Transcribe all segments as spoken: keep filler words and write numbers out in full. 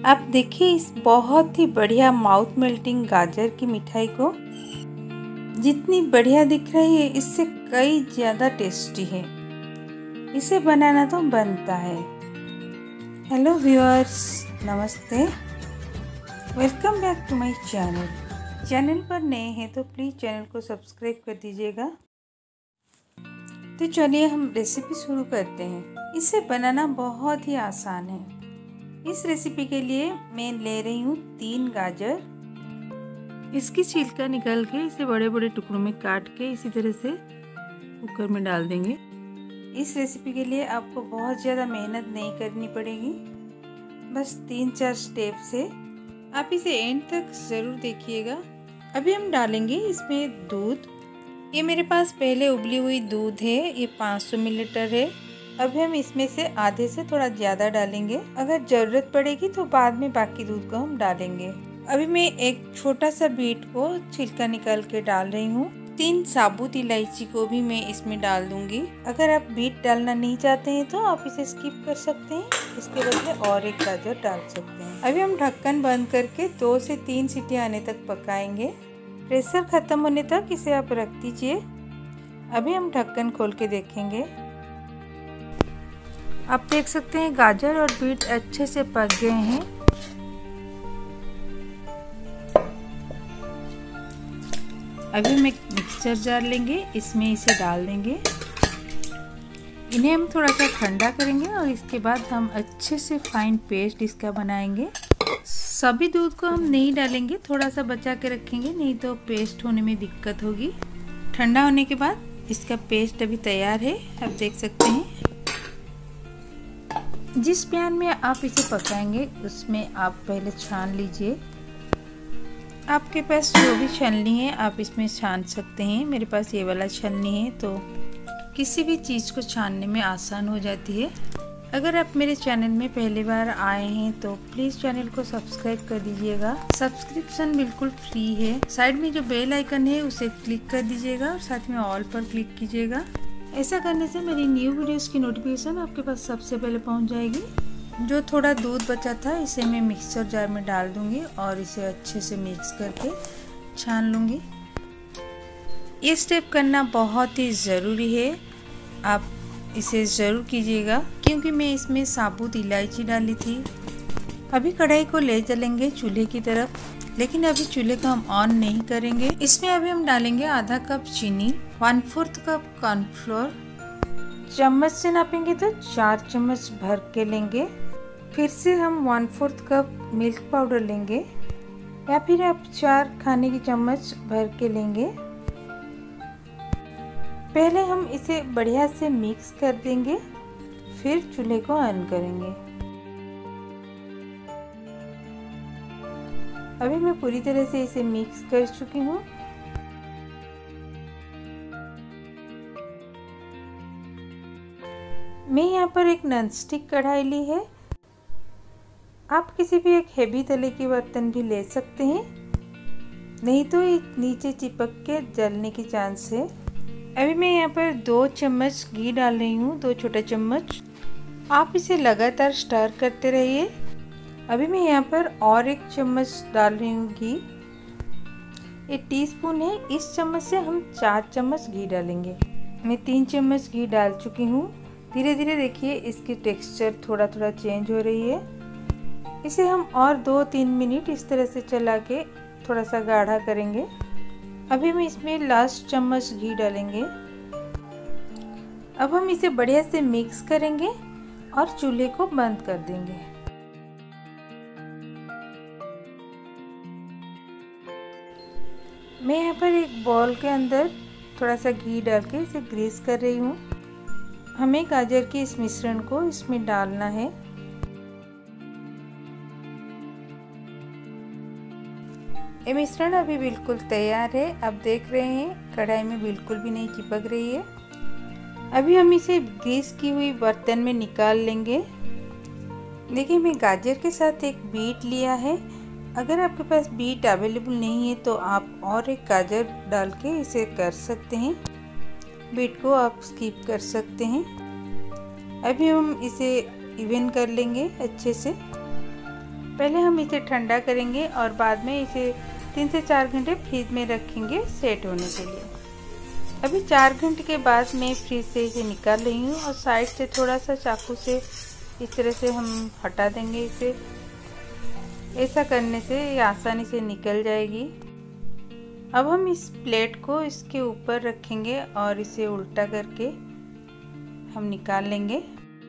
आप देखिए इस बहुत ही बढ़िया माउथ मेल्टिंग गाजर की मिठाई को। जितनी बढ़िया दिख रही है इससे कई ज़्यादा टेस्टी है। इसे बनाना तो बनता है। हेलो व्यूअर्स, नमस्ते, welcome back to my channel. Channel पर नए हैं तो प्लीज़ चैनल को सब्सक्राइब कर दीजिएगा। तो चलिए हम रेसिपी शुरू करते हैं। इसे बनाना बहुत ही आसान है। इस रेसिपी के लिए मैं ले रही हूँ तीन गाजर। इसकी छिलका निकाल के इसे बड़े बड़े टुकड़ों में काट के इसी तरह से कुकर में डाल देंगे। इस रेसिपी के लिए आपको बहुत ज़्यादा मेहनत नहीं करनी पड़ेगी, बस तीन चार स्टेप से। आप इसे एंड तक ज़रूर देखिएगा। अभी हम डालेंगे इसमें दूध। ये मेरे पास पहले उबली हुई दूध है, ये पाँच सौ मिलीलीटर है। अभी हम इसमें से आधे से थोड़ा ज़्यादा डालेंगे। अगर ज़रूरत पड़ेगी तो बाद में बाकी दूध को हम डालेंगे। अभी मैं एक छोटा सा बीट को छिलका निकाल के डाल रही हूँ। तीन साबुत इलायची को भी मैं इसमें डाल दूंगी। अगर आप बीट डालना नहीं चाहते हैं तो आप इसे स्किप कर सकते हैं, इसके बदले और एक गाजर डाल सकते हैं। अभी हम ढक्कन बंद करके दो से तीन सीटी आने तक पकाएंगे। प्रेशर खत्म होने तक इसे आप रख दीजिए। अभी हम ढक्कन खोल के देखेंगे। आप देख सकते हैं गाजर और बीट अच्छे से पक गए हैं। अभी हम एक मिक्सचर जार लेंगे, इसमें इसे डाल देंगे। इन्हें हम थोड़ा सा ठंडा करेंगे और इसके बाद हम अच्छे से फाइन पेस्ट इसका बनाएंगे। सभी दूध को हम नहीं डालेंगे, थोड़ा सा बचा के रखेंगे, नहीं तो पेस्ट होने में दिक्कत होगी। ठंडा होने के बाद इसका पेस्ट अभी तैयार है, आप देख सकते हैं। जिस पैन में आप इसे पकाएंगे उसमें आप पहले छान लीजिए। आपके पास जो भी छलनी है आप इसमें छान सकते हैं। मेरे पास ये वाला छलनी है तो किसी भी चीज़ को छानने में आसान हो जाती है। अगर आप मेरे चैनल में पहली बार आए हैं तो प्लीज़ चैनल को सब्सक्राइब कर दीजिएगा। सब्सक्रिप्शन बिल्कुल फ्री है। साइड में जो बेल आइकन है उसे क्लिक कर दीजिएगा और साथ में ऑल पर क्लिक कीजिएगा। ऐसा करने से मेरी न्यू वीडियोस की नोटिफिकेशन आपके पास सबसे पहले पहुंच जाएगी। जो थोड़ा दूध बचा था इसे मैं मिक्सर जार में डाल दूंगी और इसे अच्छे से मिक्स करके छान लूँगी। ये स्टेप करना बहुत ही ज़रूरी है, आप इसे ज़रूर कीजिएगा क्योंकि मैं इसमें साबुत इलायची डाली थी। अभी कढ़ाई को ले चलेंगे चूल्हे की तरफ, लेकिन अभी चूल्हे को हम ऑन नहीं करेंगे। इसमें अभी हम डालेंगे आधा कप चीनी, वन फोर्थ कप कॉर्नफ्लोर। चम्मच से नापेंगे तो चार चम्मच भर के लेंगे। फिर से हम one fourth cup milk powder लेंगे या फिर आप चार खाने की चम्मच भर के लेंगे। पहले हम इसे बढ़िया से मिक्स कर देंगे, फिर चूल्हे को ऑन करेंगे। अभी मैं पूरी तरह से इसे मिक्स कर चुकी हूँ। मैं यहाँ पर एक नॉनस्टिक कढ़ाई ली है। आप किसी भी एक हेवी तले के बर्तन भी ले सकते हैं, नहीं तो ये नीचे चिपक के जलने की चांस है। अभी मैं यहाँ पर दो चम्मच घी डाल रही हूँ, दो छोटे चम्मच। आप इसे लगातार स्टर करते रहिए। अभी मैं यहाँ पर और एक चम्मच डाल रही हूँ घी। ये टीस्पून है, इस चम्मच से हम चार चम्मच घी डालेंगे। मैं तीन चम्मच घी डाल चुकी हूँ। धीरे धीरे देखिए इसकी टेक्सचर थोड़ा थोड़ा चेंज हो रही है। इसे हम और दो तीन मिनट इस तरह से चला के थोड़ा सा गाढ़ा करेंगे। अभी हम इसमें लास्ट चम्मच घी डालेंगे। अब हम इसे बढ़िया से मिक्स करेंगे और चूल्हे को बंद कर देंगे। मैं यहाँ पर एक बॉल के अंदर थोड़ा सा घी डाल के इसे ग्रीस कर रही हूँ। हमें गाजर के इस मिश्रण को इसमें डालना है। ये मिश्रण अभी बिल्कुल तैयार है। आप देख रहे हैं कढ़ाई में बिल्कुल भी नहीं चिपक रही है। अभी हम इसे ग्रीस की हुई बर्तन में निकाल लेंगे। देखिए मैं गाजर के साथ एक बीट लिया है। अगर आपके पास बीट अवेलेबल नहीं है तो आप और एक गाजर डाल के इसे कर सकते हैं। बीट को आप स्किप कर सकते हैं। अभी हम इसे इवन कर लेंगे अच्छे से। पहले हम इसे ठंडा करेंगे और बाद में इसे तीन से चार घंटे फ्रिज में रखेंगे सेट होने के लिए। अभी चार घंटे के बाद मैं फ्रिज से इसे निकाल रही हूँ और साइड से थोड़ा सा चाकू से इस तरह से हम हटा देंगे इसे। ऐसा करने से ये आसानी से निकल जाएगी। अब हम इस प्लेट को इसके ऊपर रखेंगे और इसे उल्टा करके हम निकाल लेंगे।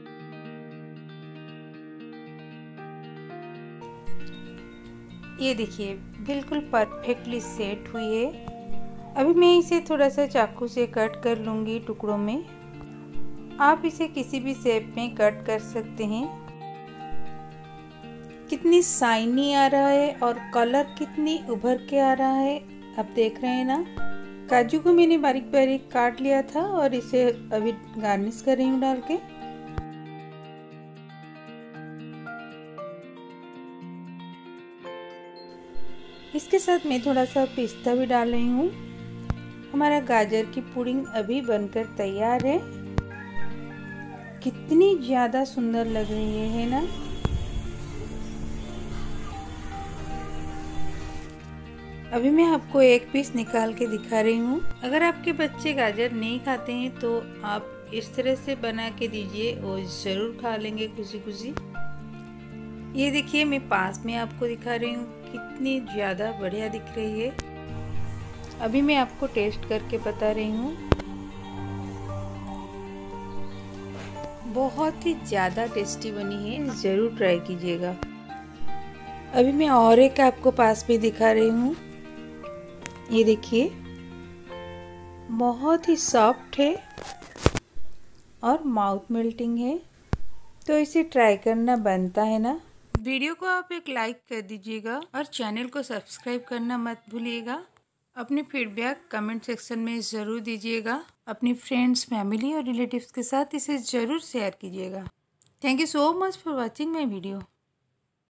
ये देखिए बिल्कुल परफेक्टली सेट हुई है। अभी मैं इसे थोड़ा सा चाकू से कट कर लूँगी टुकड़ों में। आप इसे किसी भी शेप में कट कर सकते हैं। कितनी शाइनी आ रहा है और कलर कितनी उभर के आ रहा है, आप देख रहे हैं ना। काजू को मैंने बारीक बारीक काट लिया था और इसे अभी गार्निश कर रही हूँ डाल के। इसके साथ मैं थोड़ा सा पिस्ता भी डाल रही हूँ। हमारा गाजर की पुडिंग अभी बनकर तैयार है। कितनी ज़्यादा सुंदर लग रही है ना। अभी मैं आपको एक पीस निकाल के दिखा रही हूँ। अगर आपके बच्चे गाजर नहीं खाते हैं तो आप इस तरह से बना के दीजिए, वो ज़रूर खा लेंगे खुशी खुशी। ये देखिए मैं पास में आपको दिखा रही हूँ, कितनी ज़्यादा बढ़िया दिख रही है। अभी मैं आपको टेस्ट करके बता रही हूँ। बहुत ही ज़्यादा टेस्टी बनी है, ज़रूर ट्राई कीजिएगा। अभी मैं और एक आपको पास में दिखा रही हूँ। ये देखिए बहुत ही सॉफ्ट है और माउथ मेल्टिंग है, तो इसे ट्राई करना बनता है ना। वीडियो को आप एक लाइक कर दीजिएगा और चैनल को सब्सक्राइब करना मत भूलिएगा। अपने फीडबैक कमेंट सेक्शन में ज़रूर दीजिएगा। अपनी फ्रेंड्स, फैमिली और रिलेटिव्स के साथ इसे ज़रूर शेयर कीजिएगा। Thank you so much for watching my video.